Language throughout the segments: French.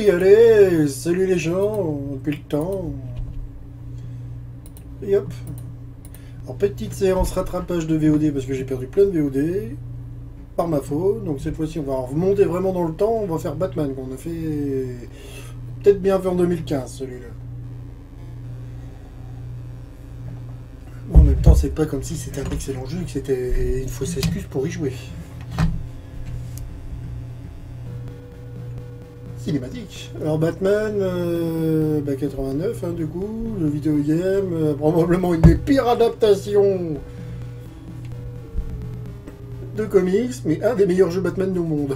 Oui, allez, salut les gens, depuis le temps. Et hop. Alors, petite séance rattrapage de VOD parce que j'ai perdu plein de VOD. Par ma faute. Donc cette fois-ci, on va remonter vraiment dans le temps. On va faire Batman qu'on a fait peut-être bien fait en 2015, celui-là. En même temps, c'est pas comme si c'était un excellent jeu et que c'était une fausse excuse pour y jouer. Cinématique. Alors Batman, 89, hein, du coup, le vidéo game, probablement une des pires adaptations de comics, mais un des meilleurs jeux Batman du monde.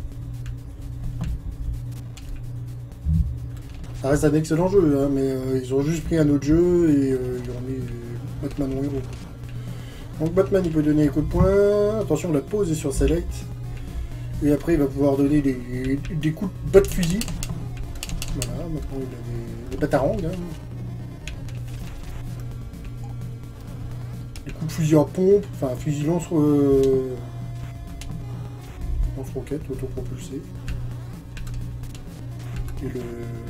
Ça reste un excellent jeu, hein, mais ils ont juste pris un autre jeu et ils ont mis Batman en héros. Donc Batman, il peut donner des coups de poing. Attention, la pause est sur Select. Et après, il va pouvoir donner des coups de bat de fusil. Voilà, maintenant il a des batarangs. Hein. Des coups de fusil en pompe, enfin fusil lance-roquette, autopropulsé. Et le...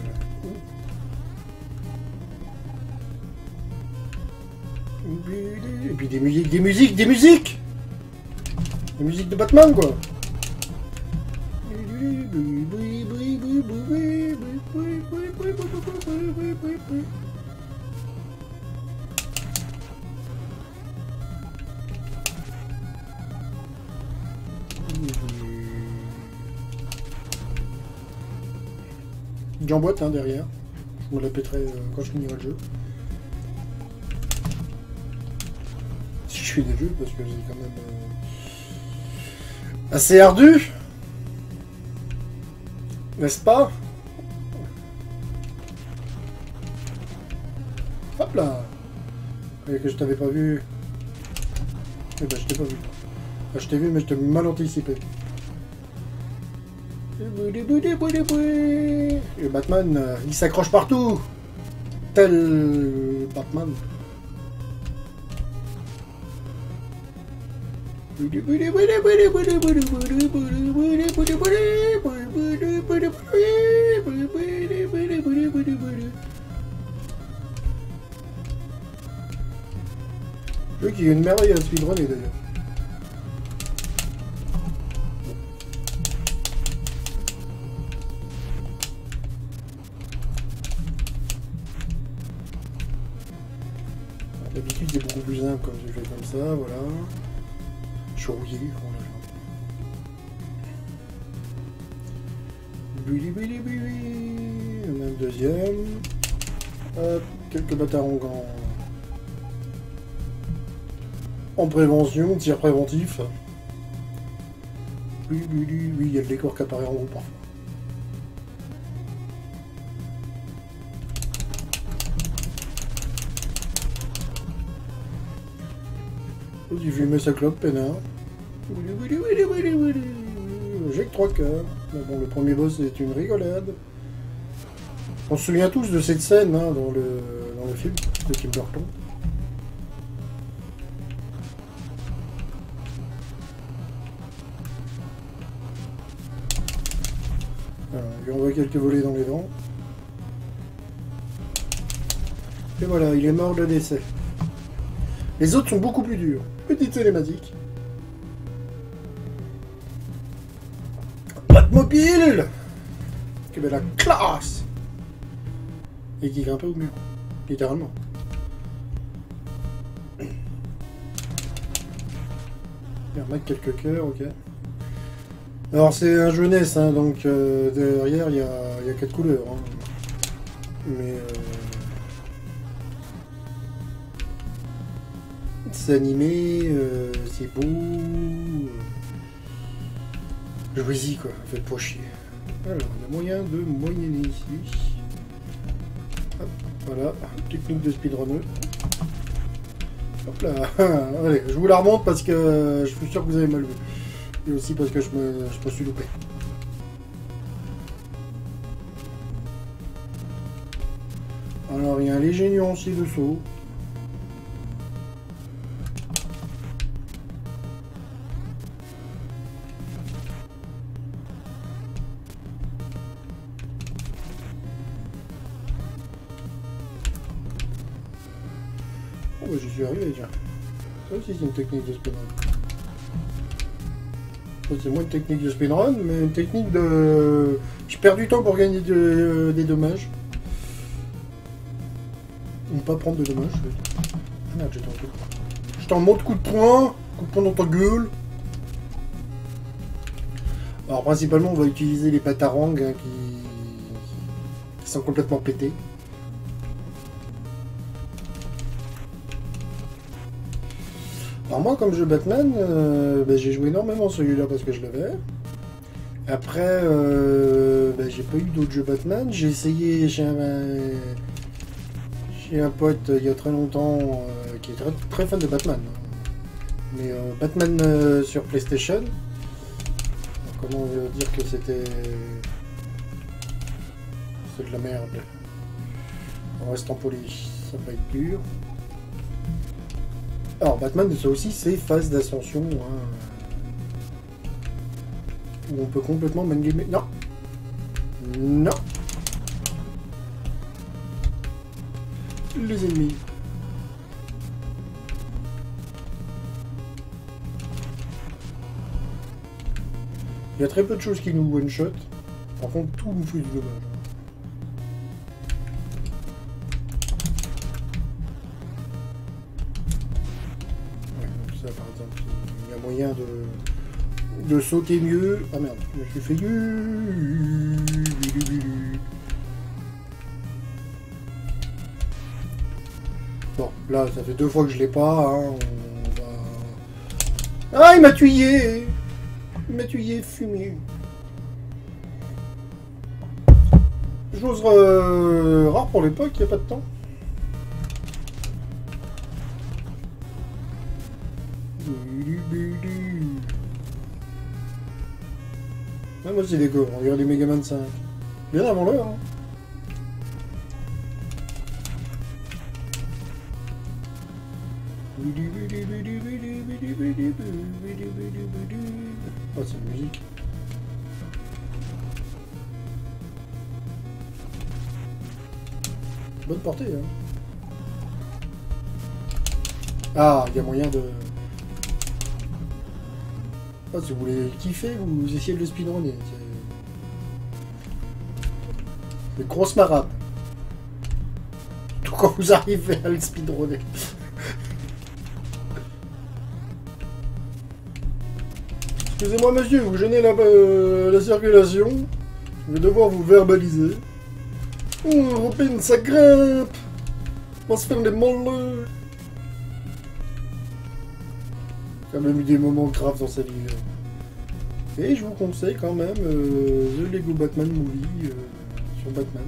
Et puis des musiques! Des musiques de Batman, quoi! J'emboîte, hein, derrière. Je me la pèterai quand je finirai le jeu. Si je fais des jeux, parce que c'est quand même assez ardu. N'est-ce pas? Hop là! Que je t'avais pas vu. Eh ben, je t'ai pas vu. Enfin, je t'ai vu, mais je t'ai mal anticipé. Et Batman, il s'accroche partout! Tel Batman. Lui qui est une merveille à speedrunner d'ailleurs. D'habitude c'est beaucoup plus simple quand je fais comme ça, voilà. Je suis rouillé, oh là là. On a un deuxième. Hop, quelques batarangs en prévention, tir préventif. Oui, il y a le décor qui apparaît en haut parfois. J'ai fumé sa clope, peinard. J'ai que 3 cœurs. Mais bon, le premier boss est une rigolade. On se souvient tous de cette scène hein, dans le film de Tim Burton. Alors, on lui envoie quelques volets dans les dents. Et voilà, il est mort de décès. Les autres sont beaucoup plus durs. Petite cinématique. Batmobile! Que belle la classe! Et qui grimpe au mur. Littéralement. Il remarque quelques cœurs, ok. Alors c'est un jeunesse, hein, donc derrière il y a 4 couleurs. Hein. Mais c'est animé, c'est beau. Jouez-y quoi, faites pas chier. Alors, il y a moyen de moyenner ici. Hop, voilà, technique de speedrunner. Hop là, allez, je vous la remonte parce que je suis sûr que vous avez mal vu. Et aussi parce que je me suis loupé. Alors, il y a un léger nuancier de saut. bah, j'y suis arrivé déjà. Ça aussi c'est une technique de speedrun. Ça c'est moins une technique de speedrun, mais une technique de... Je perds du temps pour gagner des dommages. Ou pas prendre de dommages. Ah merde, j'étais en coup. J'étais en mode coup de poing dans ta gueule. Alors principalement on va utiliser les patarangs hein, qui sont complètement pétés. Alors moi comme jeu Batman, bah, j'ai joué énormément celui-là parce que je l'avais. Après bah, j'ai pas eu d'autres jeux Batman, j'ai essayé chez un pote il y a très longtemps qui est très fan de Batman. Mais Batman sur PlayStation, alors, comment dire que c'était... C'est de la merde. En restant poli, ça va être dur. Alors Batman, ça aussi, c'est phase d'ascension. Hein, où on peut complètement manier... Non. Non. Les ennemis. Il y a très peu de choses qui nous one-shot. Par contre, tout nous fait du dommage. Ouais, donc ça, par exemple, il y a moyen de sauter mieux. Ah merde, je me suis fait... Bon, là, ça fait 2 fois que je l'ai pas. Hein, on va... Ah, il m'a tué! Il m'a tué, fumé. Chose rare pour l'époque, il n'y a pas de temps. Ah, moi c'est des go, regarde les Megaman 5. Bien avant l'heure. Hein. Oh, c'est une musique. Bonne portée, hein. Ah, il y a moyen de... Ah, si vous voulez kiffer, vous essayez de le speedrunner. C'est grosse marade. Tout quand vous arrivez à le speedrunner. Excusez-moi monsieur, vous gênez la circulation. Je vais devoir vous verbaliser. Oh, Robin, ça grimpe. On va se faire les molleux. Il a même eu des moments graves dans sa vie. Et je vous conseille quand même The Lego Batman Movie sur Batman.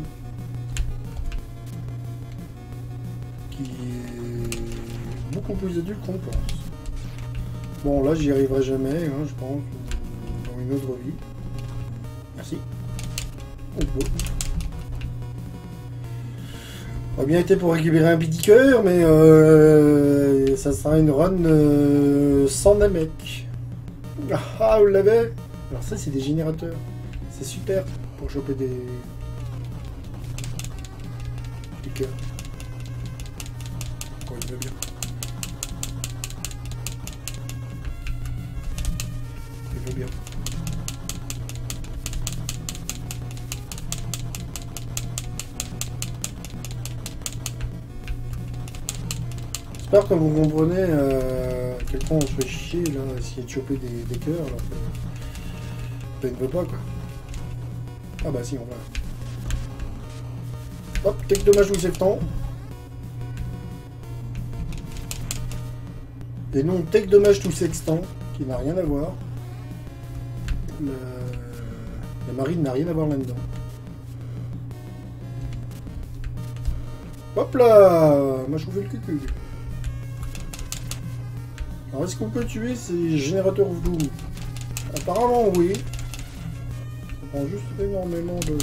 Qui est beaucoup plus adulte qu'on pense. Bon, là, j'y arriverai jamais, hein, je pense, dans une autre vie. Merci. Oh, bon. Ça a bien été pour récupérer un petit cœur, mais ça sera une run sans Namek. Ah, vous l'avez? Alors ça, c'est des générateurs. C'est super pour choper des cœurs. Quand il va bien. Bien. J'espère que vous comprenez à quel point on se fait chier là, essayer de choper des cœurs alors que ne veut pas quoi. Ah bah si on va. Hop, tech dommage ou septembre. Et non tech dommage tout sextant, qui n'a rien à voir. La marine n'a rien à voir là-dedans. Hop là, m'a chauffé le cul. Alors est-ce qu'on peut tuer ces générateurs of doom? Apparemment oui. Ça prend juste énormément de...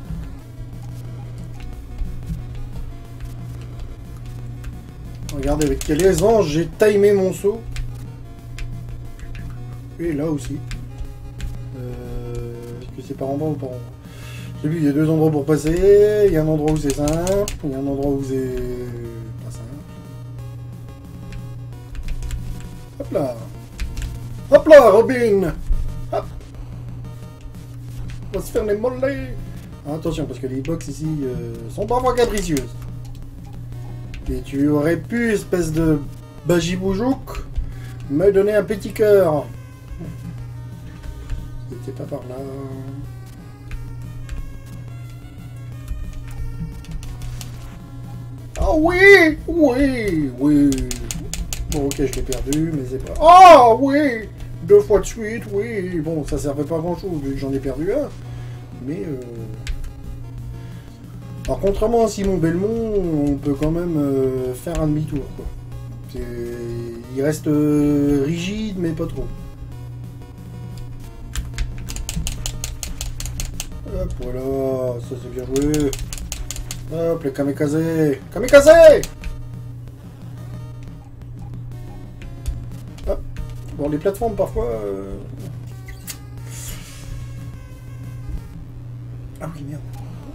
Regardez avec quelle aisance j'ai timé mon saut. Et là aussi. Est-ce que c'est par endroit ou par endroit? J'ai vu, il y a 2 endroits pour passer. Il y a un endroit où c'est simple. Il y a un endroit où c'est pas simple. Hop là. Hop là, Robin. Hop. On va se faire les mollets. Attention, parce que les box ici sont parfois capricieuses. Et tu aurais pu, espèce de bagiboujouk, me donner un petit cœur. C'était pas par là. Oh oui! Oui! Oui! Bon, ok, je l'ai perdu, mais c'est pas... Oh oui! 2 fois de suite, oui! Bon, ça servait pas à grand chose, vu que j'en ai perdu un. Mais... Alors, contrairement à Simon Belmont, on peut quand même faire un demi-tour, quoi. Il reste rigide, mais pas trop. Hop, voilà, ça c'est bien joué. Hop, les kamikaze. Kamikaze! Hop. Bon, les plateformes, parfois... Ah oui, merde.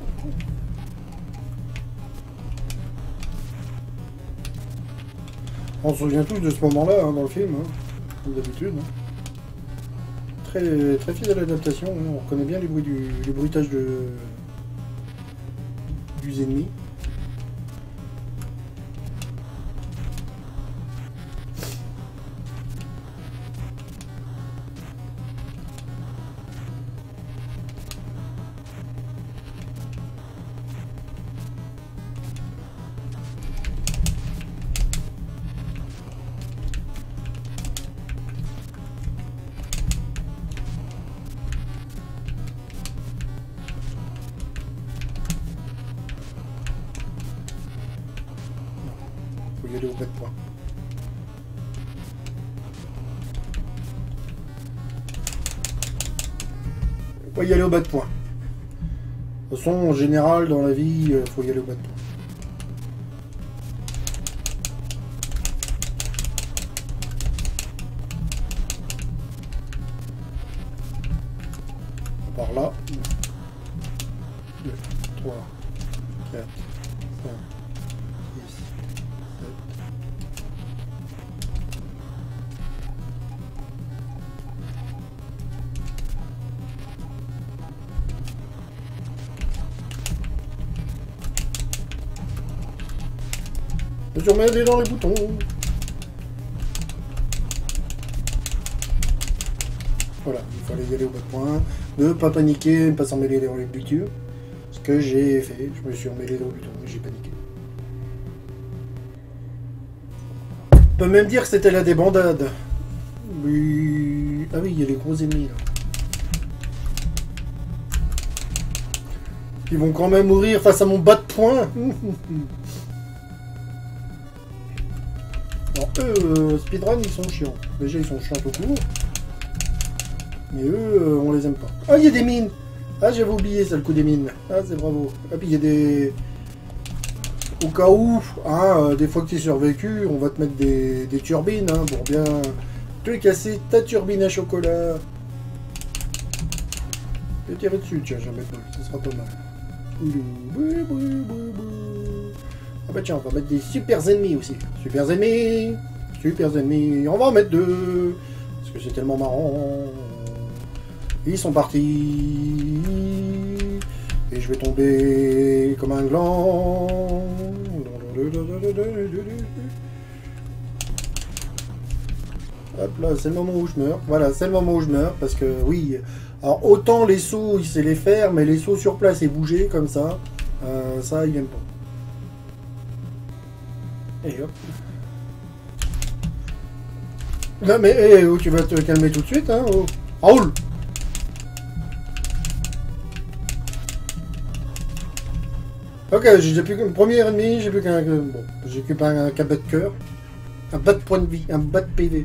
On se souvient tous de ce moment-là hein, dans le film, hein, comme d'habitude. Hein. Très, très fidèle à l'adaptation, hein. On reconnaît bien les bruitages du ennemis. Faut y aller au bas de point. Faut y aller au bas de point. De toute façon, en général, dans la vie, faut y aller au bas de point. Par là. 2, 3, 4, 5, 6, 7. Je remets les dans les boutons. Voilà, il fallait y aller au bas de point. Ne pas paniquer, ne pas s'emmêler dans les butures. Ce que j'ai fait, je me suis emmêlé dans le buton et j'ai paniqué. On peut même dire que c'était la débandade. Oui. Ah oui, il y a les gros ennemis là. Ils vont quand même mourir face à mon bas de point. Alors eux, speedrun, ils sont chiants. Déjà, ils sont chiants tout court. Mais eux, on les aime pas. Ah, il y a des mines. Ah, j'avais oublié ça, le coup des mines. Ah, c'est bravo. Ah, puis il y a des... Au cas où, hein, des fois que tu es survécu, on va te mettre des turbines, hein, pour bien te casser ta turbine à chocolat. Je vais tirer dessus, tiens, j'en mets pas. Ça sera pas mal. Ah bah tiens, on va mettre des super ennemis aussi. Super ennemis. Super ennemis. On va en mettre 2. Parce que c'est tellement marrant. Ils sont partis. Et je vais tomber comme un gland. Hop là, c'est le moment où je meurs. Voilà, c'est le moment où je meurs. Parce que oui. Alors autant les sauts, il sait les faire. Mais les sauts sur place et bouger comme ça. Ça, il n'aime pas. Et hop. Là, mais hey, oh, tu vas te calmer tout de suite, hein. Oh. Raoul. Ok, j'ai plus qu'un premier ennemi, j'ai plus qu'un... Bon, j'ai plus qu'un bas de cœur. Un bas de point de vie, un bas de PV.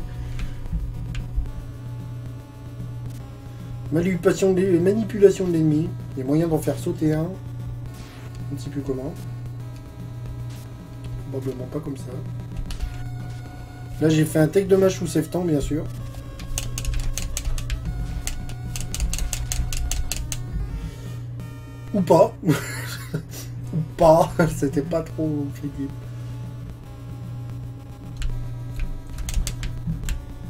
Manipulation de l'ennemi. Il y a moyen d'en faire sauter un. Je ne sais plus comment. Probablement pas comme ça. Là, j'ai fait un take de match sous save temps, bien sûr. Ou pas. Ou pas. C'était pas trop crédible.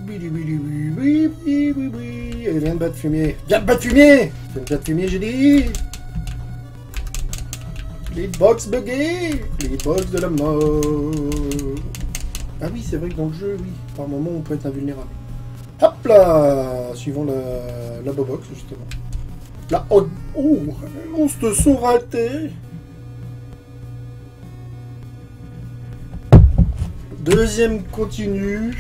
Oui, oui, oui, oui, oui, oui, oui. Allez, viens de battre fumier. Viens de battre fumier. Viens de battre fumier, j'ai dit. Les box buggés. Les box de la mort. Ah oui, c'est vrai que dans le jeu, oui. Par moment, on peut être invulnérable. Hop là. Suivant la bobox, justement. Là, oh, on se sont ratés. Deuxième continue.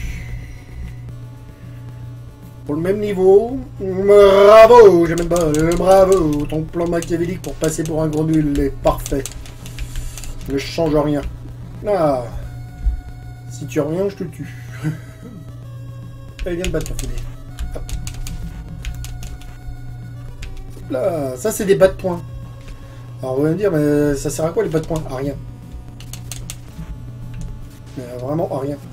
Pour le même niveau. Bravo, j'ai même pas. Bravo, ton plan machiavélique pour passer pour un gros nul est parfait. Ne change rien. Ah. Si tu as rien, je te tue. Allez, viens de battre ton filet. Hop. Là, ça c'est des bas de points. Alors vous allez me dire, mais ça sert à quoi les bas de points? À rien. Mais vraiment à rien.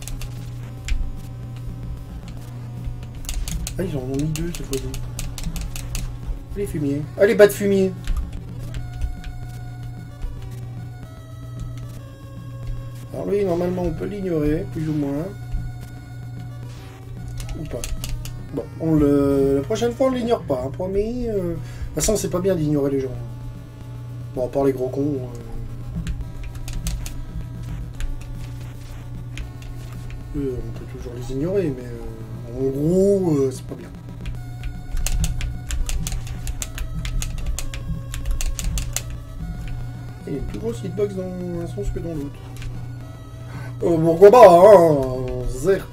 Ah, ils en ont mis deux cette fois-ci. Allez, fumier. Allez, bas de fumier. Alors lui, normalement, on peut l'ignorer, plus ou moins. Ou pas. Bon, la prochaine fois, on l'ignore pas, hein, promis. De toute façon, c'est pas bien d'ignorer les gens. Bon, à part les gros cons. On peut toujours les ignorer, mais en gros, c'est pas bien. Il y a une plus grosse hitbox dans un sens que dans l'autre. Pourquoi pas, hein, zert.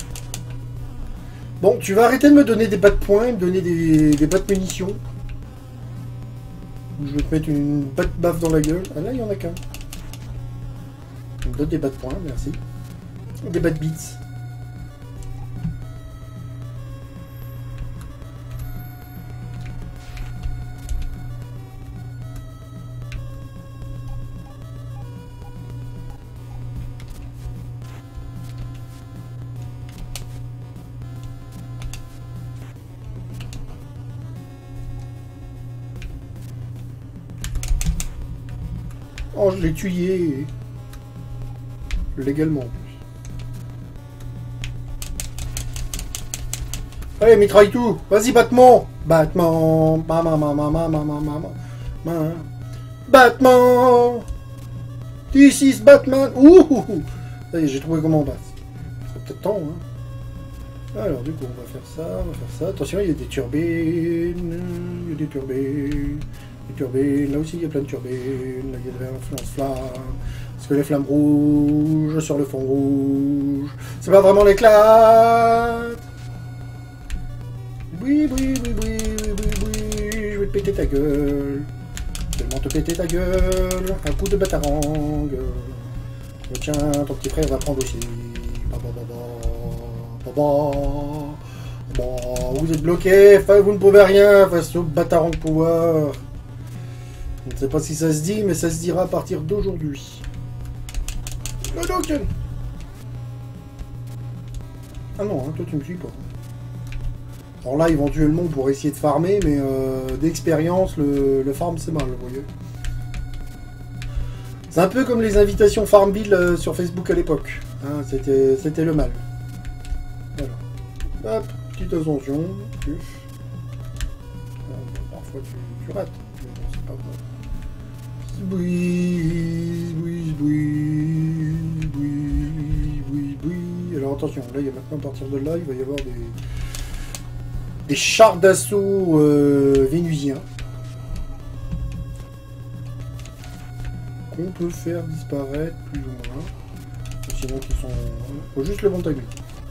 Bon, tu vas arrêter de me donner des bas de points et me donner des bas de munitions. Je vais te mettre une batte baffe dans la gueule. Ah là, il y en a qu'un. On me donne des bas de points, merci. Des bad beats. Oh, je l'ai tué. Légalement. Allez, mitraille tout. Vas-y, Batman. Batman. Batman. This is Batman. Ouh. Ça y est, j'ai trouvé comment on passe. C'est peut-être temps, hein. Alors, du coup, on va faire ça, Attention, il y a des turbines. Il y a des turbines. Des turbines. Là aussi, il y a plein de turbines. Là, il y a de l'influence flamme. Parce que les flammes rouges sur le fond rouge, c'est pas vraiment l'éclat. Oui, je vais te péter ta gueule. Tellement te péter ta gueule. Un coup de batarang. Tiens, ton petit frère va prendre aussi. Vous êtes bloqué, vous ne pouvez rien face au batarang pouvoir. Je ne sais pas si ça se dit, mais ça se dira à partir d'aujourd'hui. Ah non, hein, toi tu me suis pas. Alors là, éventuellement, on pourrait essayer de farmer, mais d'expérience, le farm, c'est mal, vous voyez. C'est un peu comme les invitations Farmville sur Facebook à l'époque. Hein, c'était le mal. Voilà. Hop, petite ascension. Parfois, tu rates. Mais bon, c'est pas grave. Alors attention, là, il y a maintenant, à partir de là, il va y avoir des chars d'assaut vénusiens qu'on peut faire disparaître plus ou moins. Sinon, ils sont... faut juste le bon timing.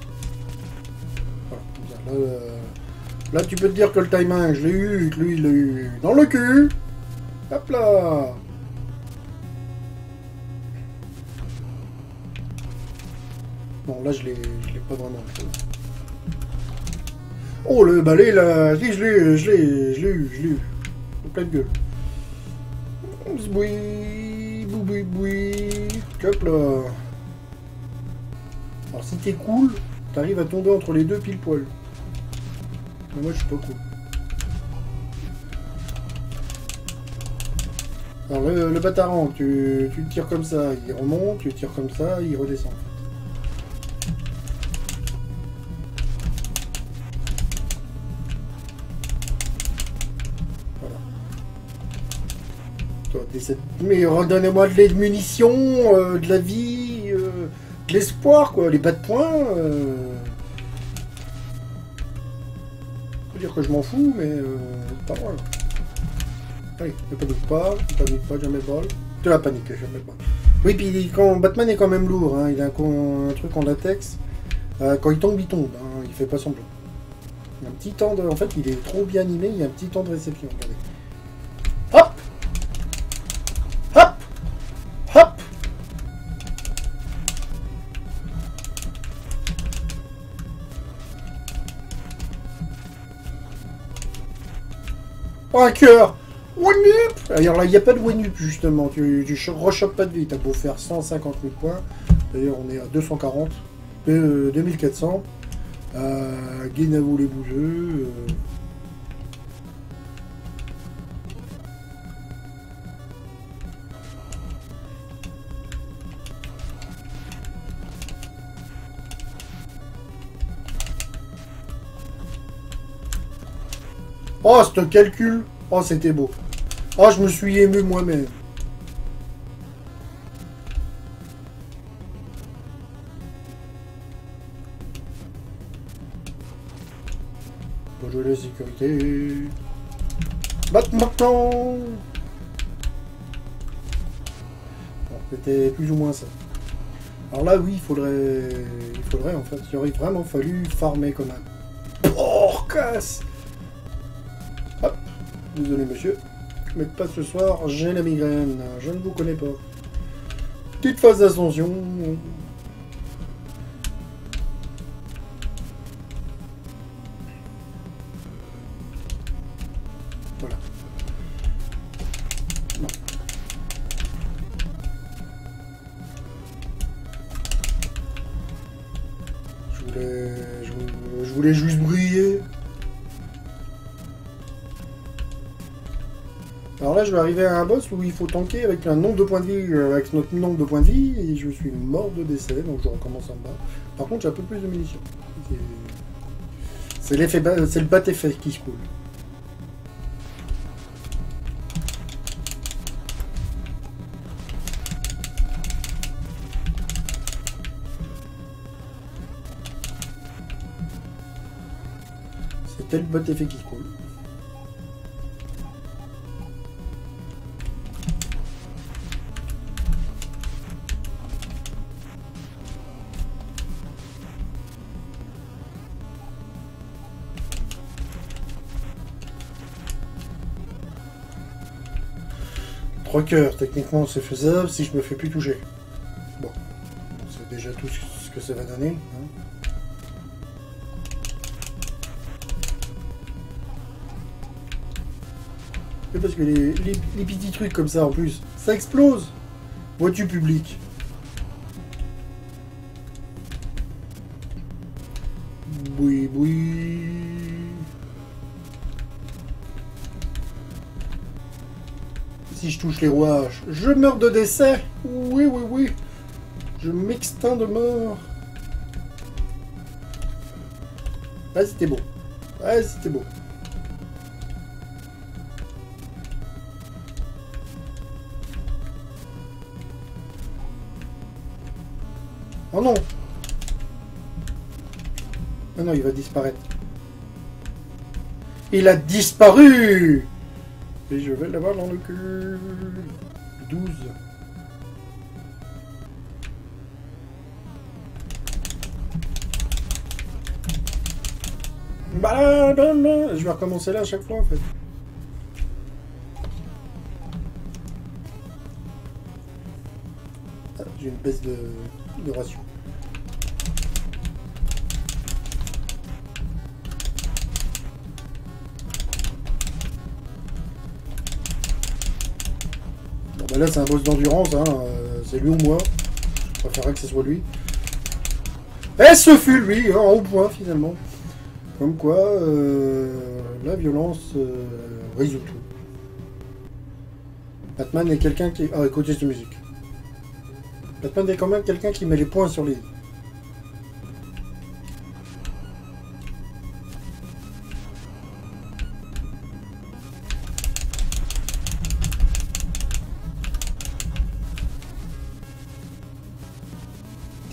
Voilà. Là, tu peux te dire que le timing, je l'ai eu, que lui, il l'a eu dans le cul. Hop là. Bon, là, je l'ai pas vraiment. Oh, le balai, là, si, je l'ai eu. En pleine gueule. Boui. Hop là. Alors, si t'es cool, t'arrives à tomber entre les deux pile poil. Mais moi, je suis pas cool. Alors, le batarang, tu le tires comme ça, il remonte, tu le tires comme ça, il redescend. Mais redonnez-moi de munitions, de la vie, de l'espoir, quoi. Les bas de poing. Faut dire que je m'en fous, mais pas loin. Allez, ne panique pas, jamais balle. De la panique, jamais balle. Oui, puis quand Batman est quand même lourd, hein, il a un truc en latex. Quand il tombe, hein, il fait pas semblant. Il y a un petit temps de... En fait, il est trop bien animé, il y a un petit temps de réception, regardez. Hop! Hop! Hop! Oh, un cœur! One up! Alors là, il n'y a pas de one up, justement. Tu rechopes pas de vie. T'as beau faire 150 000 points. D'ailleurs, on est à 240. 2400. Guénavo les bouseux. Oh, ce calcul! Oh, c'était beau. Oh, je me suis ému moi-même. Pour jouer la sécurité. Maintenant! Bon, c'était plus ou moins ça. Alors là, oui, il faudrait en fait, il aurait vraiment fallu farmer comme un porcasse. Hop, désolé monsieur, mais pas ce soir, j'ai la migraine, je ne vous connais pas. Petite phase d'ascension. Voilà. Non. Je voulais juste briller. Alors là, je vais arriver à un boss où il faut tanker avec un nombre de points de vie, avec notre nombre de points de vie, et je suis mort de décès, donc je recommence en bas. Par contre, j'ai un peu plus de munitions. C'est l'effet, c'est le bat-effet qui se coule. C'était le bat-effet qui se coule. Trois cœurs, techniquement c'est faisable si je me fais plus toucher. Bon, c'est déjà tout ce que ça va donner. Hein. Et parce que les petits trucs comme ça en plus, ça explose. Vois-tu public? Oui, oui. Si je touche les rouages, je meurs de décès. Oui, oui, oui. Je m'extinds de mort. Ah, c'était beau. Ah, c'était beau. Oh non. Ah non, il va disparaître. Il a disparu. Et je vais l'avoir dans le cul. 12. Bah, je vais recommencer là à chaque fois en fait. Ah, j'ai une baisse de ration. Bah là c'est un boss d'endurance, hein. C'est lui ou moi. Je préférerais que ce soit lui. Et ce fut lui, hein, en haut point finalement. Comme quoi, la violence résout tout. Batman est quelqu'un qui... Ah, écoutez cette musique. Batman est quand même quelqu'un qui met les points sur les...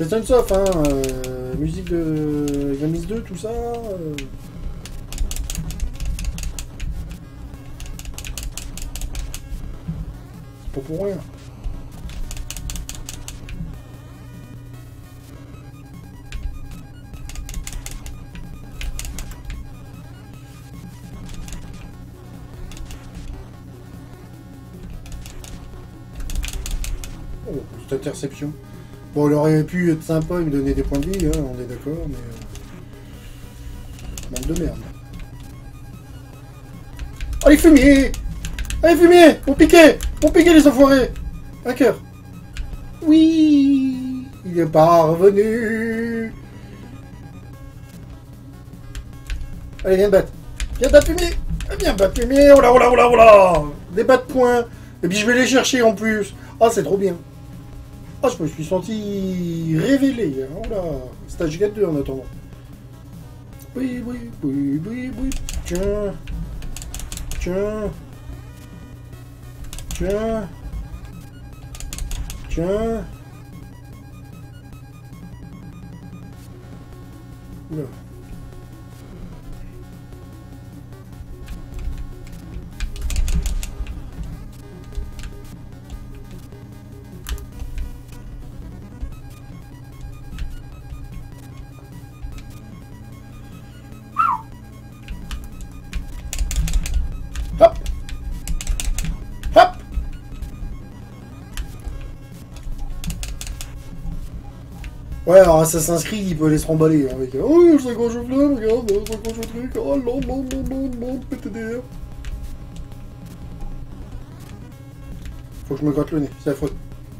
C'est ça une sauf, hein. Musique de Yamis 2, tout ça. C'est pas pour rien. Oh, cette interception. Bon, il aurait pu être sympa et me donner des points de vie, hein, on est d'accord, mais... Manque de merde. Allez, fumier! Allez, fumier! On piquait les enfoirés! Un cœur. Oui! Il est parvenu! Allez, viens te battre! Viens te battre, fumier! Viens te battre, fumier! Oh là, oh là, oh là, oh là! Des bas de points! Et puis je vais les chercher en plus! Ah, c'est trop bien! Ah, je me suis senti révélé. Oh là, stage 4-2 en attendant. Oui, oui, oui, oui, oui. Tiens. Tiens. Tiens. Tiens. Oula. Hop! Hop! Ouais, alors Assassin's Creed, il peut aller se remballer avec... Oh, c'est quand je flamme, regarde, c'est quand je truc... Oh non, non, non, non, non, PTDR. Faut que je me gratte le nez, c'est affreux.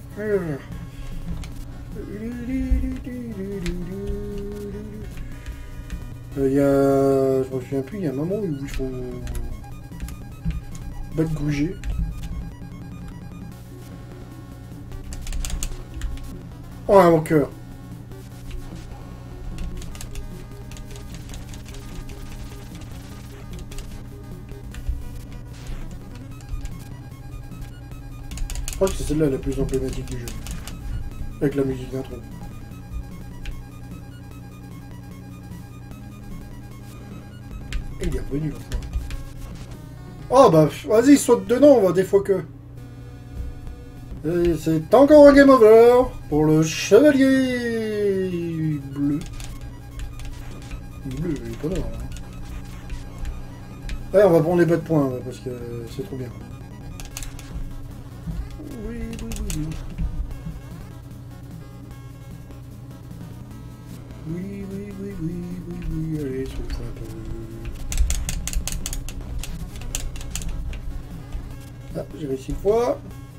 Il y a... Je me souviens plus, il y a un moment où il faut... battre Gruger. Oh, un cœur. Je crois que c'est celle-là la plus emblématique du jeu. Avec la musique d'intro. Et il est revenu l'autre fois. Oh bah vas-y, saute dedans, on va des fois que. C'est encore un game over pour le chevalier bleu. Bleu, il est pas noir là. Ouais, on va prendre les bas de points là, parce que c'est trop bien. Oui, oui, oui, oui. Oui, oui, oui, oui, oui, oui. Allez, souffle un peu. Ah, j'ai réussi une fois.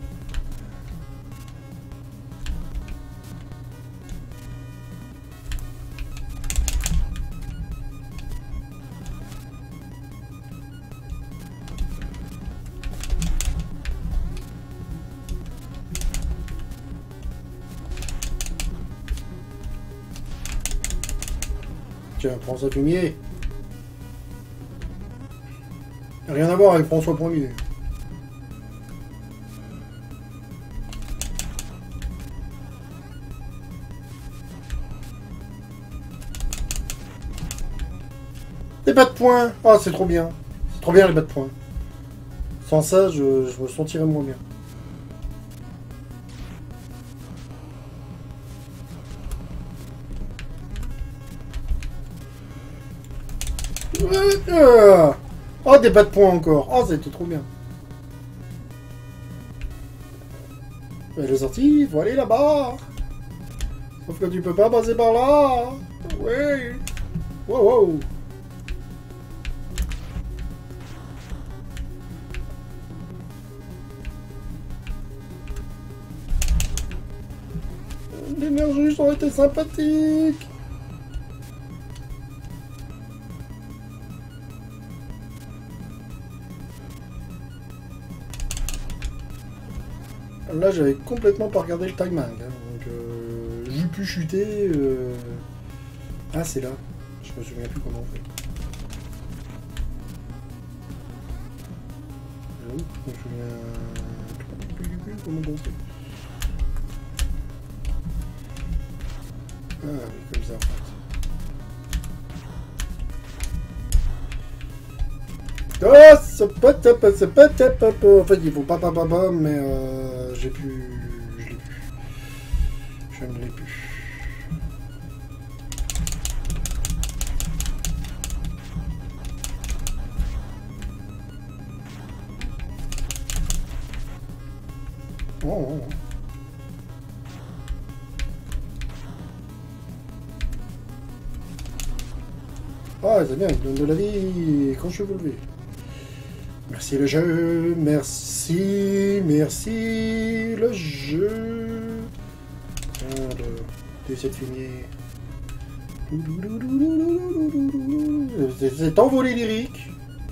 Tiens, prends ça fumier. Rien à voir avec François Ier. Les bas de poing. Ah, c'est trop bien. C'est trop bien les bas de poing. Sans ça, je me sentirais moins bien. Oh, des bas de poing encore. Oh, c'était trop bien. Elle est sortie, il faut aller là-bas. Sauf que tu peux pas passer par là. Oui. Wow, wow. L'énergie, ça aurait été sympathique. Là, j'avais complètement pas regardé le timing. Hein, donc, j'ai pu chuter. Ah, c'est là. Je me souviens plus comment on fait. J'avoue, je me souviens plus comment on fait. Ah, oui, comme ça en fait. Oh, c'est pas top. En fait, il faut pas, mais j'ai plus. Je l'ai plus. Je ne l'ai plus. Oh. Ah, c'est bien, il donne de la vie quand je veux lever. Merci le jeu, merci le jeu. D'essayer de finir. C'est envolé lyrique.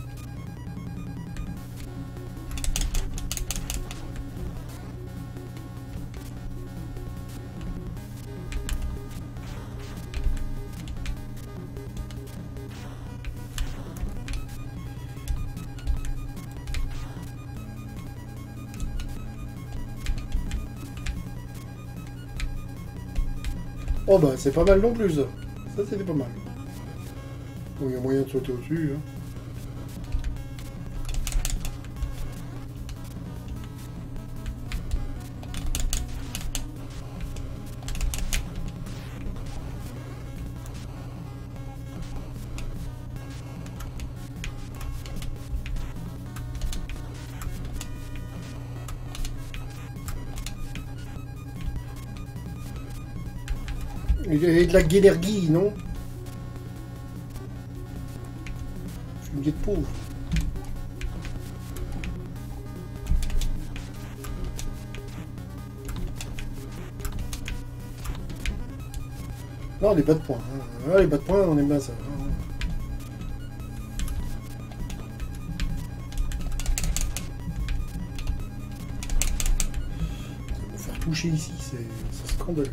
Oh bah c'est pas mal non plus ça. Ça c'était pas mal. Bon, il y a moyen de sauter au-dessus. Hein. Il y a de la guénergie, non? Je suis une guette pauvre. Non, les bas de points. Hein. Ah, les bas de points, on aime bien ça. Hein. Me faire toucher ici, c'est scandaleux.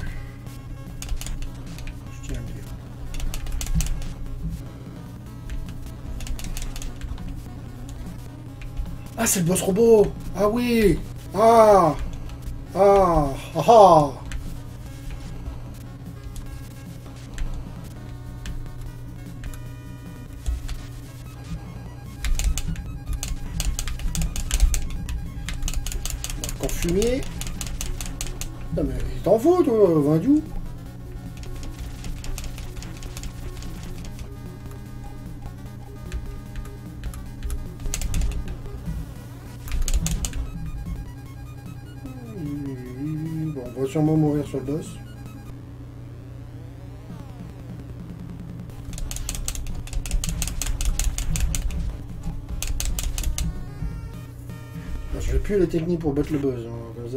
Ah, c'est le boss robot. Ah oui. Ah. Ah. Ah. Ah. Encore fumier. Non mais t'en fous toi, Vindiou. On va sûrement mourir sur le boss. Je vais plus les techniques pour battre le boss, hein, comme ça.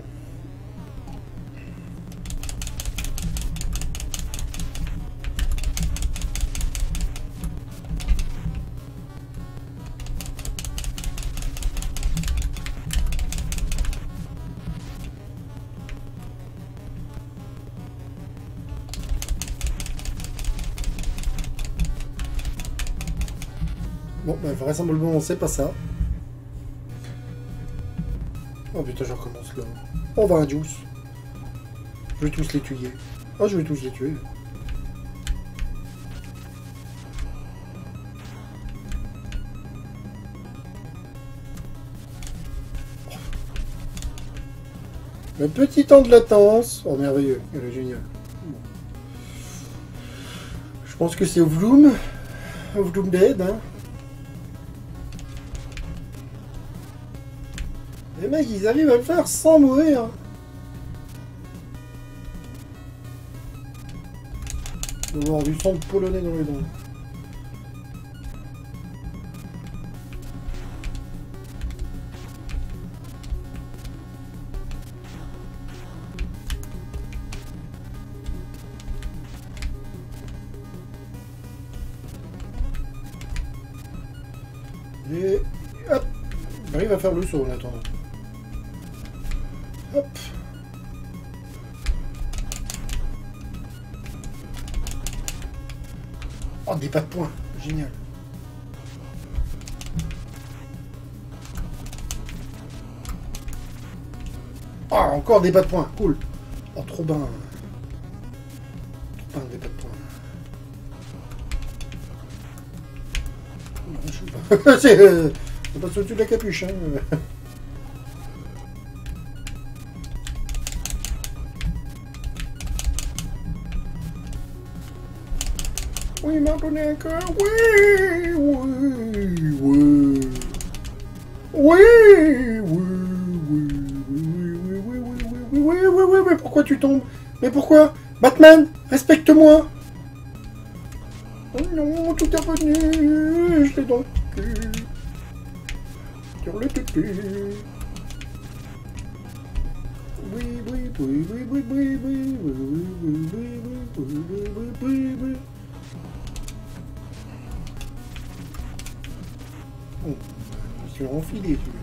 Bon, bah, vraisemblablement, c'est pas ça. Oh putain, je recommence là. On va un juice. Je vais tous les tuer. Oh, je vais tous les tuer. Le petit temps de latence. Oh, merveilleux. Elle est géniale. Bon. Je pense que c'est Vloom. Vloom Dead, hein. Les mecs, ils arrivent à le faire sans mourir. Il doit avoir du sang de polonais dans les dents. Et hop, j'arrive à faire le saut en attendant. Hop. Oh, des pas de points. Génial. Oh, encore des pas de points. Cool. Oh, trop bien. Perdez pas de points. Non, je sais pas. C'est pas au-dessus de la capuche, hein. Oui, il m'a donné un cœur. Oui, oui, oui. Oui, oui, oui, oui, oui, oui, oui, oui, oui, oui, oui, mais pourquoi tu tombes? Mais pourquoi? Batman, respecte-moi. Oh non, tout est revenu, je l'ai dans le cul. Sur le tété. Oui, oui, oui, oui, oui, oui, oui, oui, oui, oui, oui, oui, oui, oui, oui. Oh, je l'ai enfilé, celui-là.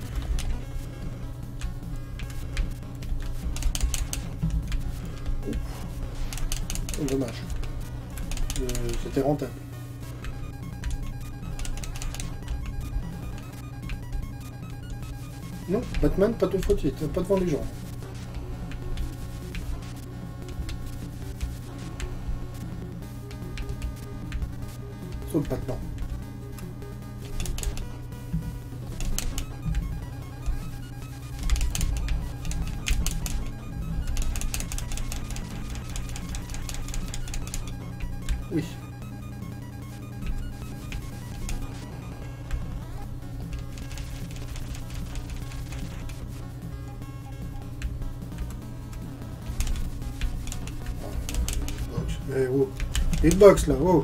Oh, dommage. C'était rentable. Non, Batman, pas ton faute, t'as pas devant les gens. Saute Batman. Oui. Eh oh. Hitbox là, oh.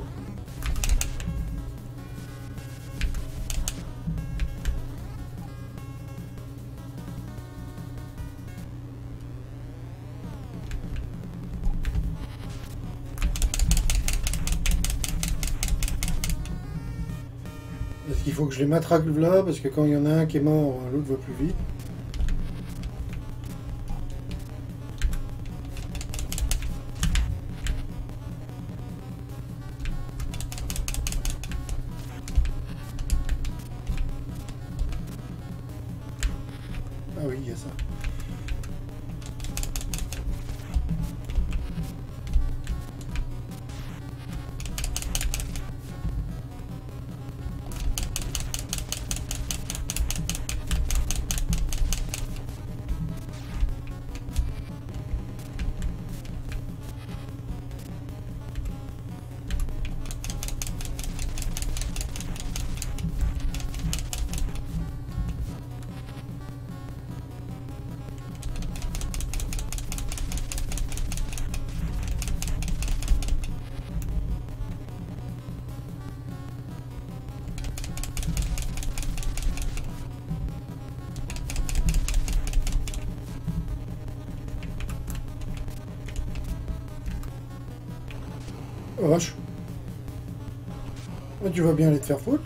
Est-ce qu'il faut que je les matraque là? Parce que quand il y en a un qui est mort, l'autre va plus vite. Ah oui, il y a ça. Oh, vache. Mais tu vas bien aller te faire foutre.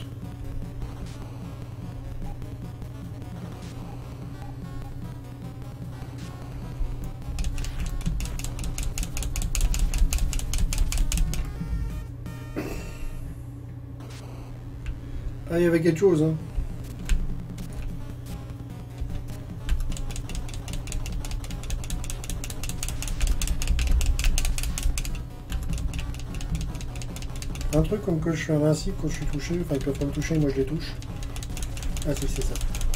Ah, il y avait quelque chose, hein. Un truc comme que je suis invincible quand je suis touché, enfin ils peuvent pas me toucher, moi je les touche. Ah si, c'est ça.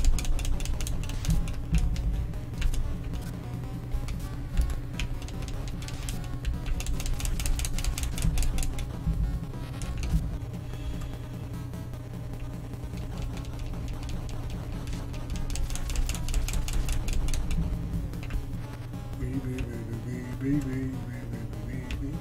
Oui, oui, oui, oui, oui, oui, oui, oui, oui, oui.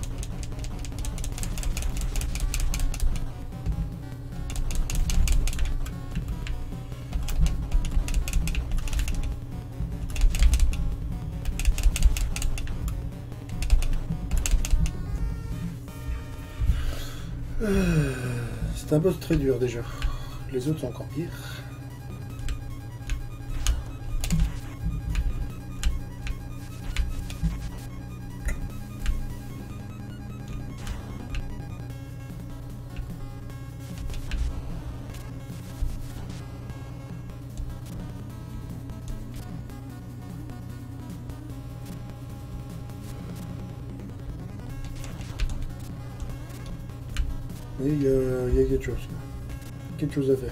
C'est un boss très dur déjà. Les autres sont encore pires. Mais il y a quelque chose. Quelque chose à faire.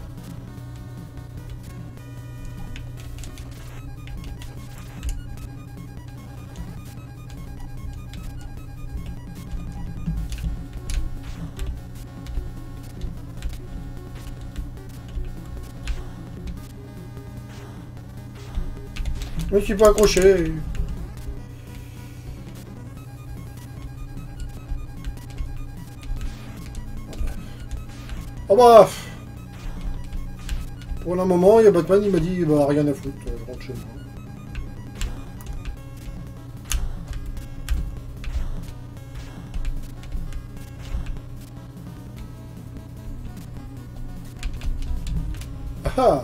Je me suis pas accroché. Oh bah. Pour un moment, il y a Batman, il m'a dit bah rien à foutre, je rentre chez moi. Ah ah.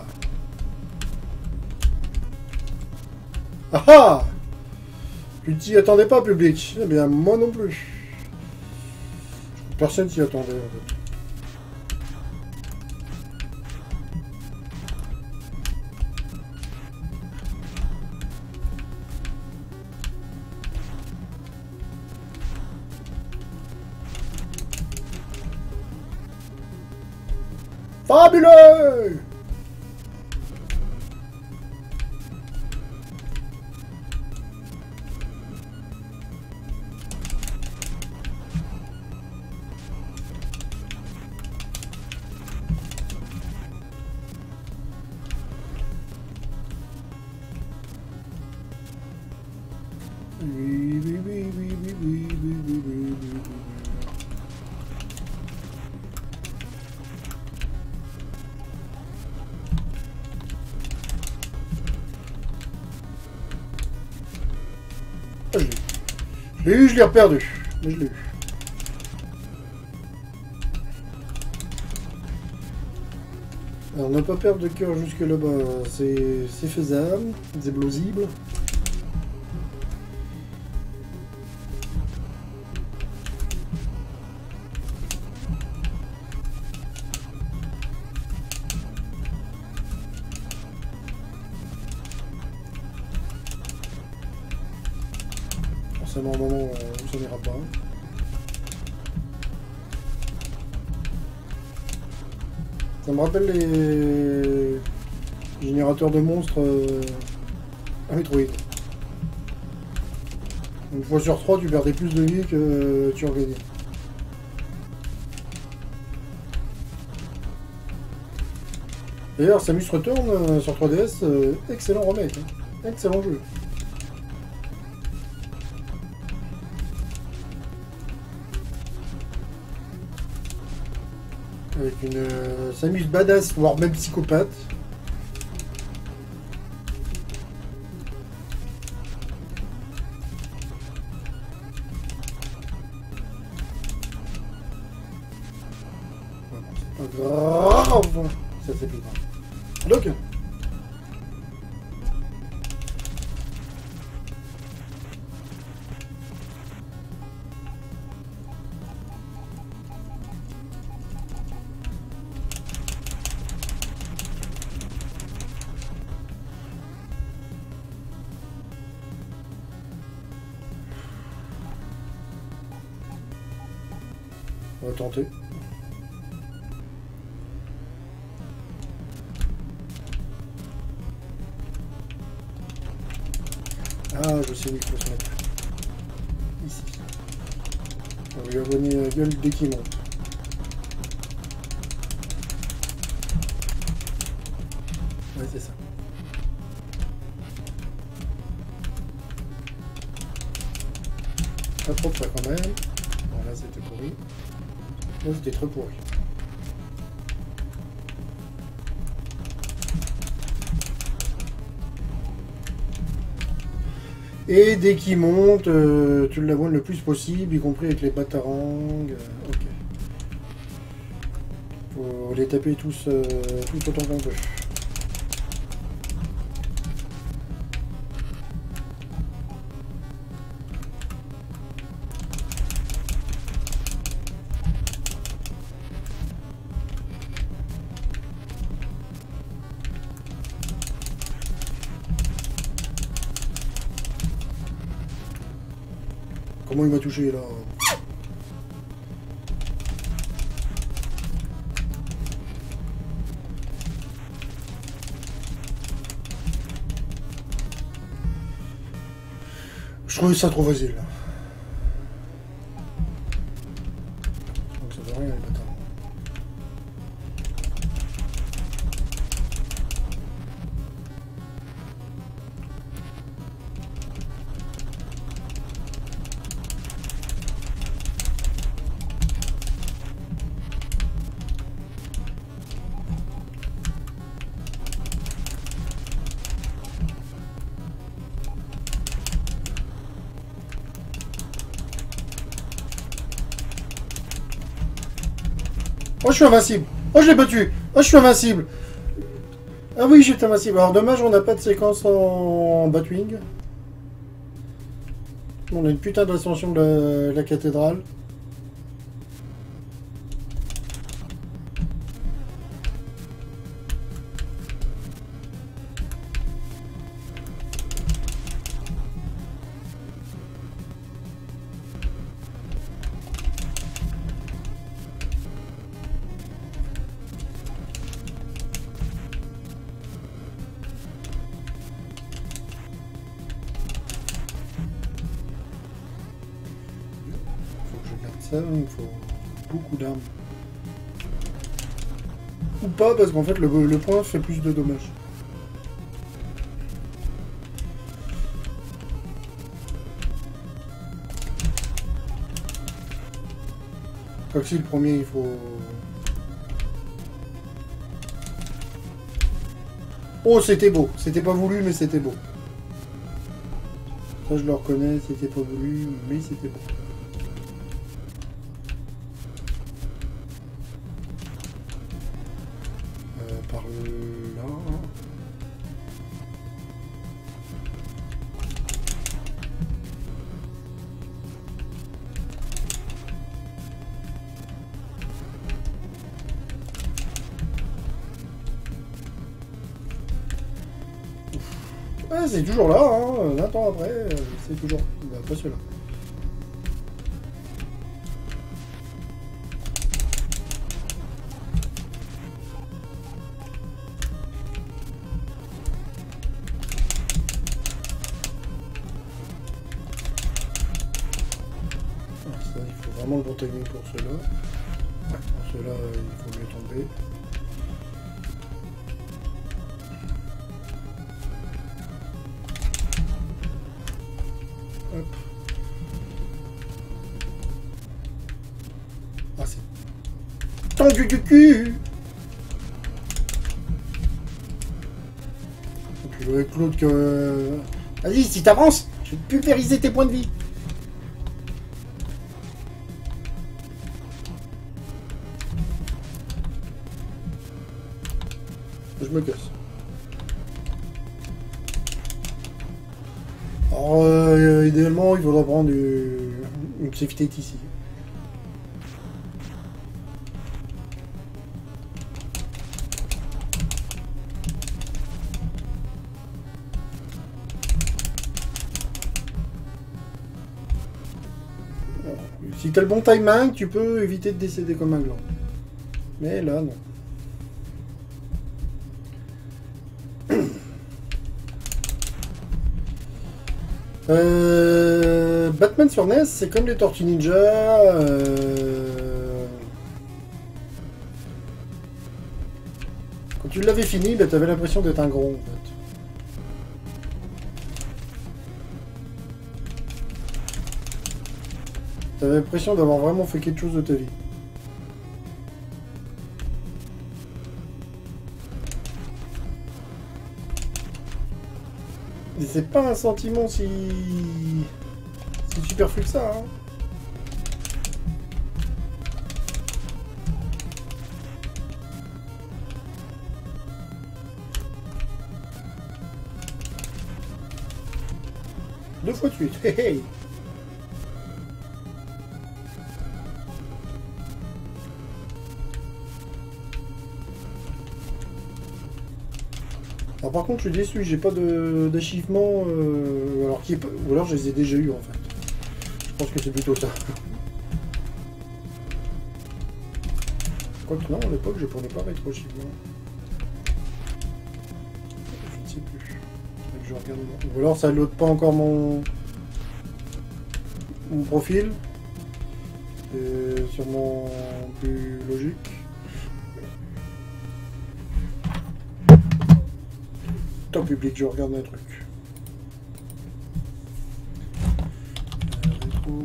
Ah ah. Tu t'y attendais pas, public? Eh bien, moi non plus. Personne s'y attendait, en fait. Fabuleux! Ah, je l'ai eu, je l'ai reperdu. Mais je l'ai eu. Alors, ne pas perdre de cœur jusque là-bas, c'est faisable, c'est plausible. Forcément, un moment où ça n'ira pas. Ça me rappelle les générateurs de monstres à Metroid. Une fois sur 3, tu perdais plus de vie que tu en gagnais. D'ailleurs, Samus Return sur 3DS, excellent remake. Hein. Excellent jeu. Avec une Samus badass, voire même psychopathe. C'est pas grave. Ça c'est plus grave. Donc. On va tenter. Ah, je sais où il faut se mettre. Ici. On va lui abonner la gueule dès qu'il monte. Ouais, c'est ça. Pas trop de ça quand même. Bon, là c'était pourri. Là c'était trop pourri. Et dès qu'il monte, tu l'abonnes le plus possible, y compris avec les batarangs. Ok. Faut les taper tous, tous autant qu'on peut. Comment il m'a touché là? Je trouvais ça trop facile. Donc ça veut rien les bâtards. Oh, je suis invincible. Oh, je l'ai battu. Oh, je suis invincible. Ah oui, j'étais invincible. Alors, dommage, on n'a pas de séquence en Batwing. On a une putain d'ascension de la cathédrale. Il faut beaucoup d'armes. Ou pas, parce qu'en fait, le point fait plus de dommages. Comme si le premier, il faut... Oh, c'était beau. C'était pas voulu, mais c'était beau. Ça, je le reconnais. C'était pas voulu, mais c'était beau. Par là... Ah, c'est toujours là, hein. 20 ans après, c'est toujours... Bah, pas celui-là. Ça, il faut vraiment le bon timing pour ceux-là. Ouais, pour ceux-là, il faut mieux tomber. Hop. Ah, c'est tendu du cul. Et puis avec l'autre que... Vas-y, si t'avances, je vais pulvériser tes points de vie. Je me casse. Alors, idéalement, il faudra prendre une safety ici. Si t'as le bon timing, tu peux éviter de décéder comme un gland. Mais là, non. Batman sur NES, c'est comme les Tortues Ninja. Quand tu l'avais fini, bah, t'avais l'impression d'être un gros en fait. T'avais l'impression d'avoir vraiment fait quelque chose de ta vie. Et c'est pas un sentiment si superflu que ça, hein. Deux fois de suite, hey, hey. Alors par contre je suis déçu, j'ai pas d'achievement, alors ou alors je les ai déjà eu en fait. Je pense que c'est plutôt ça. Quoique non, à l'époque je prenais pas rétro achievement. Je ne sais plus. Je regarde. Ou alors ça load pas encore mon mon profil. C'est sûrement plus logique. Temps public, je regarde un truc. Rétro...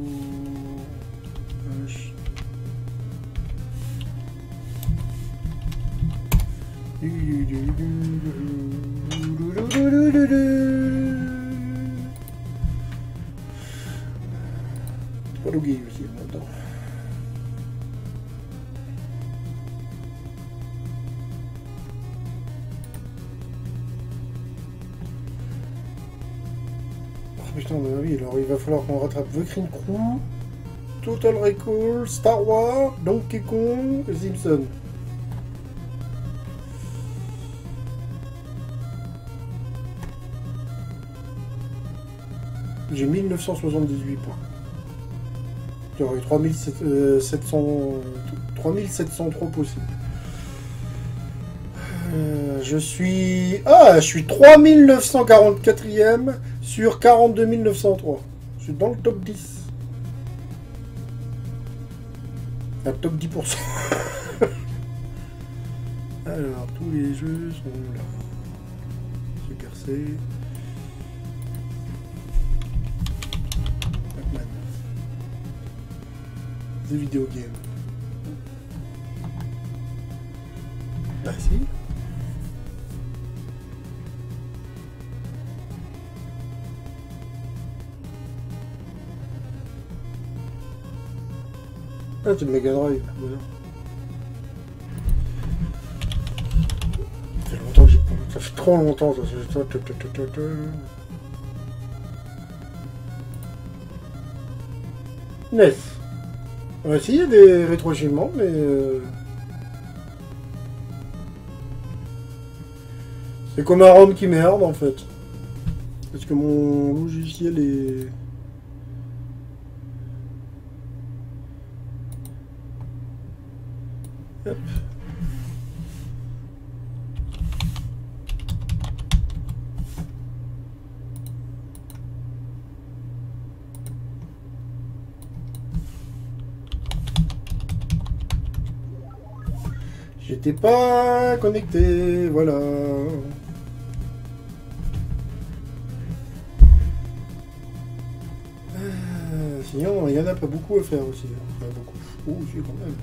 Pas logué aussi maintenant. Oh putain, bah oui, alors il va falloir qu'on rattrape The Green Crew, Total Recall, Star Wars, Donkey Kong et Simpson. J'ai 1978 points. J'aurais eu 3703 possibles. Je suis 3944e sur 42 903. Je suis dans le top 10. Un top 10%. Alors, tous les jeux sont là. Super C. Batman. The Video Game. Bah si. Ah, c'est le Mega Drive. Voilà. Ça fait longtemps que j'ai pas... Ça fait trop longtemps, ça. NES. Ouais, si, il y a des rétro-achievements, mais... C'est comme un ROM qui merde, en fait. Parce que mon logiciel est... Hop. J'étais pas connecté, voilà. Sinon, il y en a pas beaucoup à faire aussi. Pas beaucoup. Oh, si, quand même.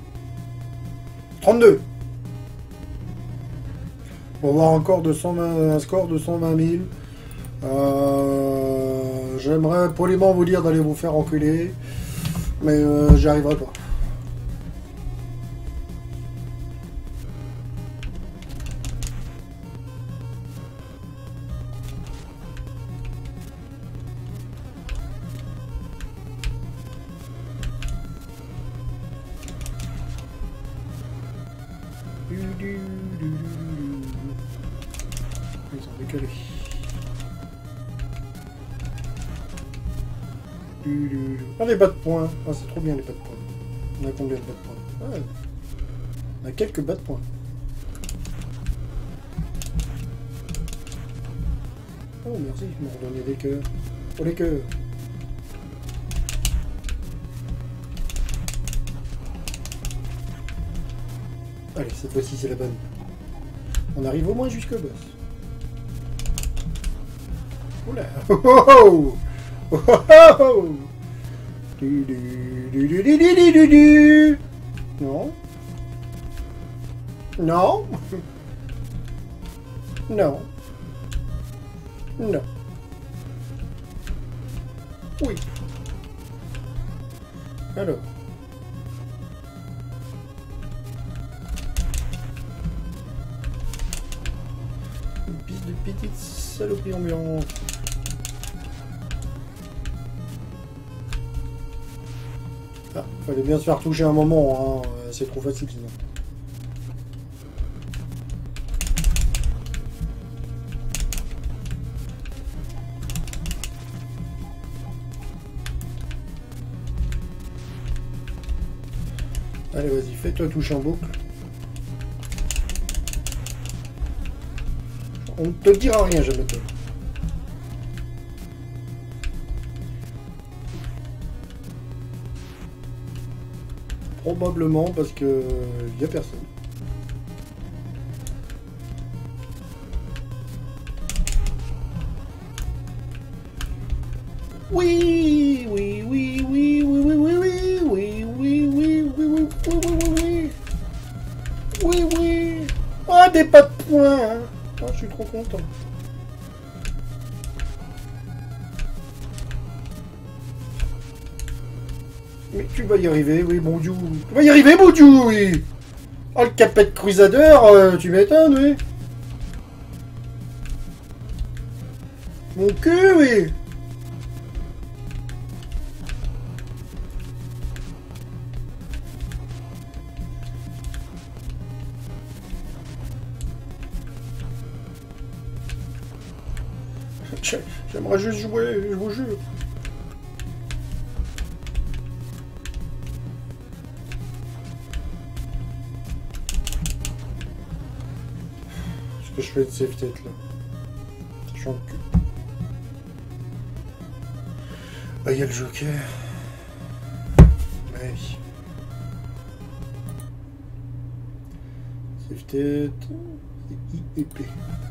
32. On va avoir encore un score de 120 000. J'aimerais poliment vous dire d'aller vous faire enculer, mais j'y arriverai pas. Ils sont décalés. Ah, les bas de points. Ah, c'est trop bien les bas de points. On a combien de bas de points? Ah, on a quelques bas de points. Oh, merci, ils m'ont redonné des cœurs. Oh, les cœurs. Allez, cette fois-ci, c'est la bonne. On arrive au moins jusqu'au boss. Oula. Oh oh oh oh oh. Du, du, du, du, du, du, du, du. Non. Non. Non. Non. Oui. Alors. Une piste de petite saloperie ambiante. Ah, fallait bien se faire toucher un moment, hein. C'est trop facile sinon. Allez, vas-y, fais-toi toucher en boucle. On ne te dira rien, jamais toi. Probablement parce que y a personne. Oui, oui, oui, oui, oui, oui, oui, oui, oui, oui, oui, oui, oui, oui, oui, oui, oui. Ah, des pas de points. Ah, je suis trop content. Mais tu vas y arriver, oui, bon Dieu. Tu vas y arriver, bon Dieu, oui. Oh, le Capet Crusader, tu m'étonnes, oui. Mon cul, oui. J'aimerais juste jouer, je vous jure. Est-ce que je fais une save tête là? Sachant que... Bah, il y a le Joker. Ouais. Save tête. I et P.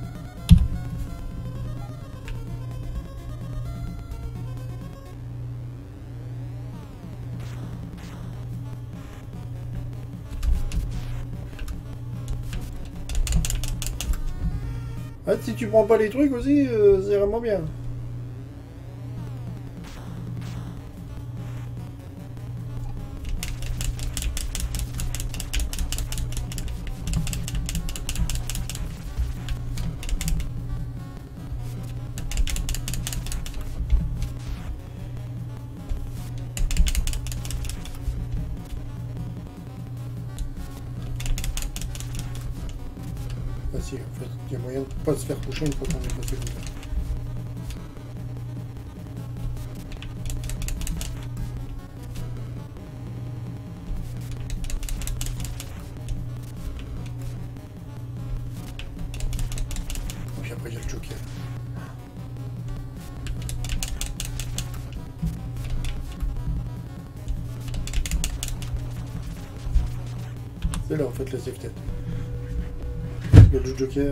Ah, si tu prends pas les trucs aussi, c'est vraiment bien. Ah si, en fait, il y a moyen de pas se faire toucher une fois qu'on est passé comme ça. Et puis après, il y a le Joker. C'est là, en fait, la save tête. Il y a le Joker.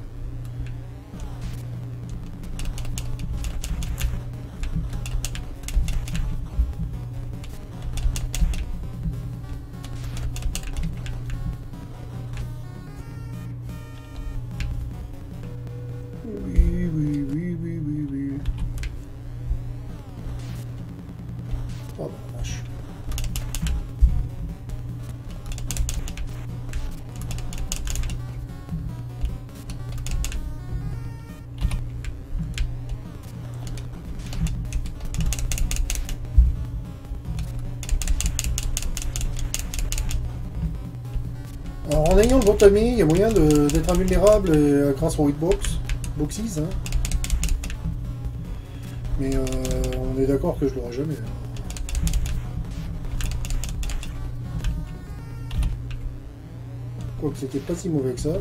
Oui, oui, oui, oui, oui, oui. Oh la vache. Alors, en ayant le bon ami, il y a moyen d'être invulnérable grâce au hitbox. Boxies, hein. Mais on est d'accord que je l'aurai jamais. Quoique c'était pas si mauvais que ça.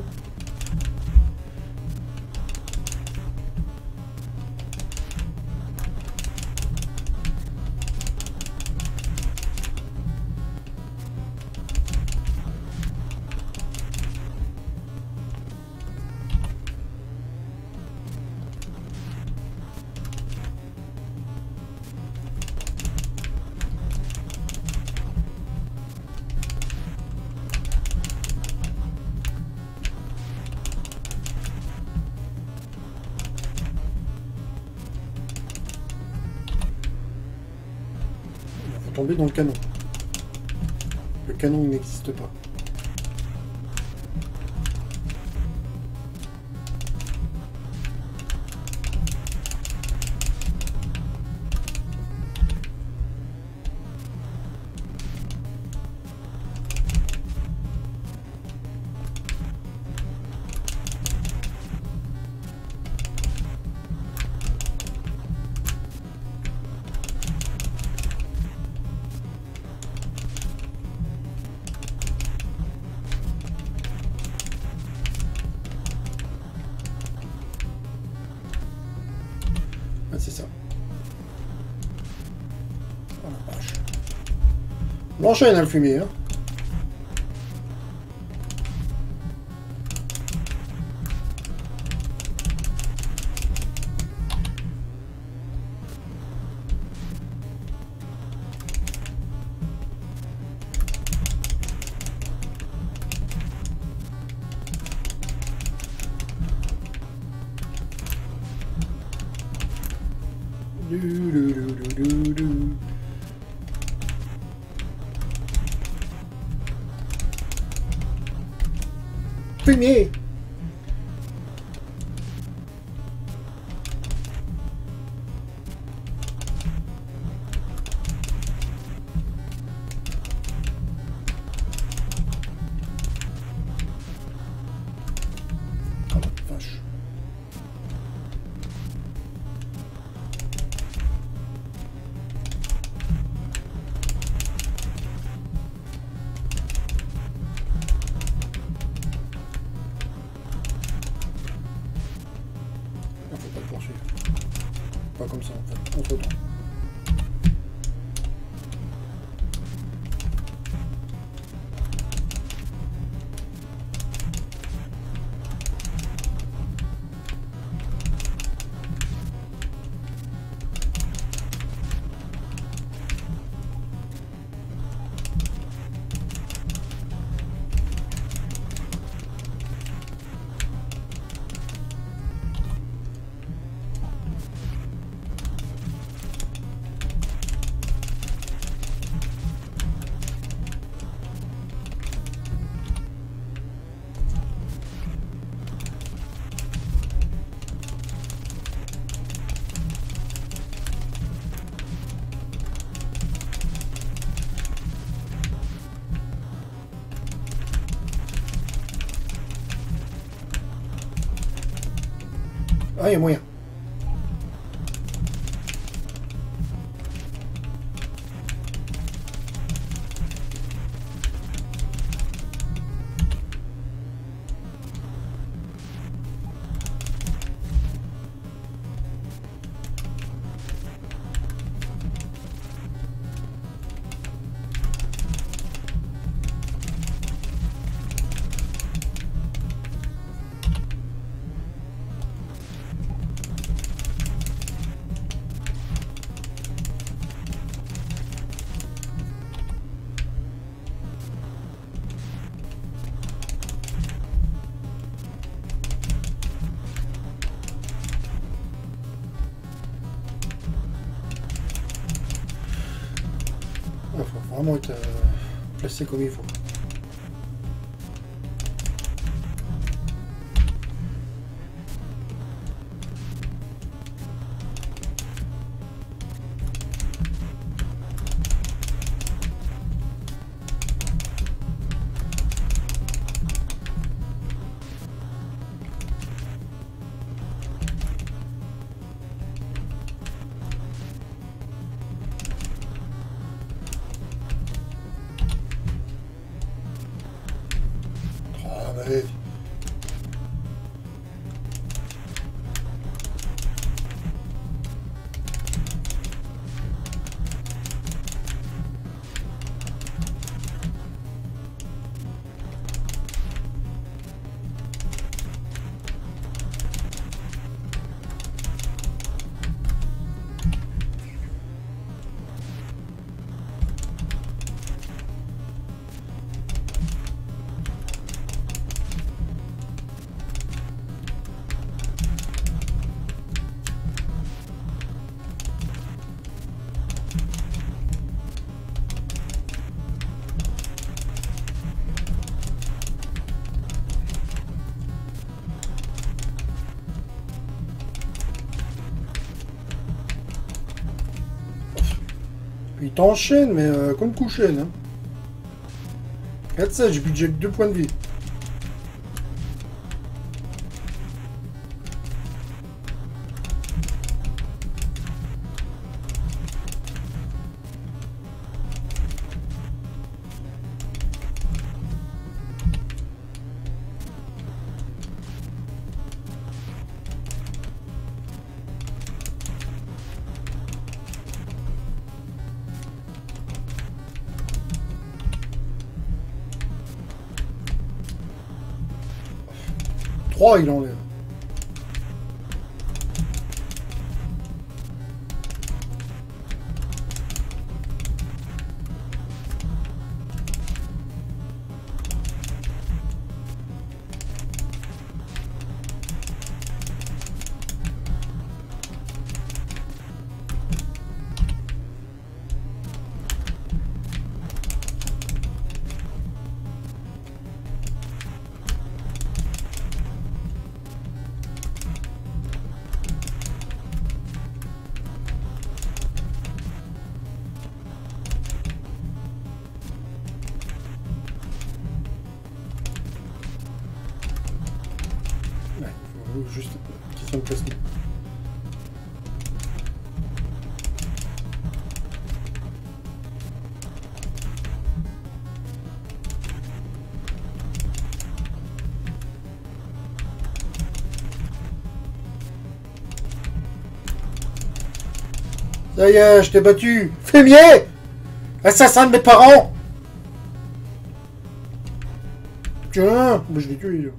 Tomber dans le canon. Le canon il n'existe pas. Ah, c'est ça. Oh la vache. On enchaîne à le fumer, hein. Fumier. Oh la vache. Faut pas le poursuivre. Pas comme ça en fait. On se retrouve. Ah, il y a moyen. Il faut vraiment être placé comme il faut. Ah, bah, il t'enchaîne, mais comme couchaine. Hein. Regarde ça, j'ai budget 2 points de vie. 3 il enlève. Juste question de placement. Ça y est, je t'ai battu. Fumier! Assassin de mes parents! Tiens, moi je l'ai tué.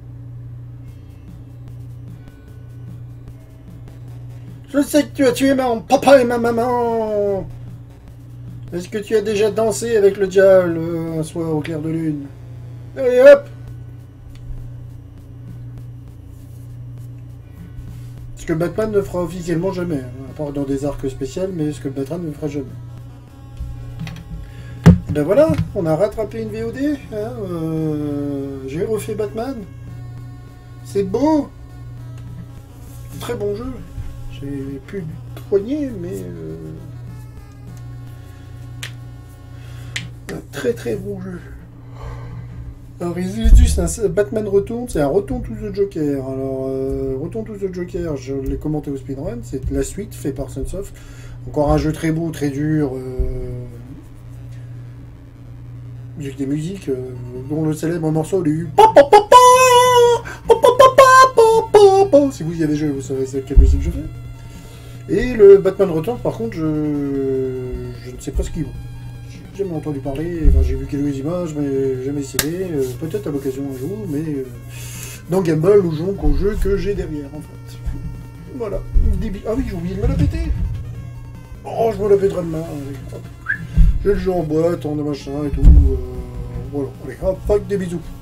Je sais que tu as tué mon papa et ma maman. Est-ce que tu as déjà dansé avec le diable un soir au clair de lune? Allez hop! Ce que Batman ne fera officiellement jamais, hein, à part dans des arcs spéciaux, mais ce que Batman ne fera jamais. Et ben voilà, on a rattrapé une VOD. Hein, j'ai refait Batman. C'est beau. Très bon jeu. J'ai plus de poignée, mais un très très bon jeu. Alors Isidus, c'est un Batman Return, c'est un Return to the Joker. Alors Return to the Joker, je l'ai commenté au speedrun, c'est la suite fait par Sunsoft. Encore un jeu très beau, très dur, avec des musiques dont le célèbre morceau du si vous y avez joué, vous savez c'est quelle musique je fais. Et le Batman Returns, par contre, je ne sais pas ce qu'il vaut. J'ai jamais entendu parler, enfin, j'ai vu quelques images, mais jamais essayé. Peut-être à l'occasion un jour, mais dans Game Ball, nous jouons qu'au jeu que j'ai derrière, en fait. Voilà. Ah oui, j'ai oublié de me la péter. Oh, je me la pèterai demain. J'ai le jeu en boîte, en machin et tout. Voilà. Allez, hop, des bisous.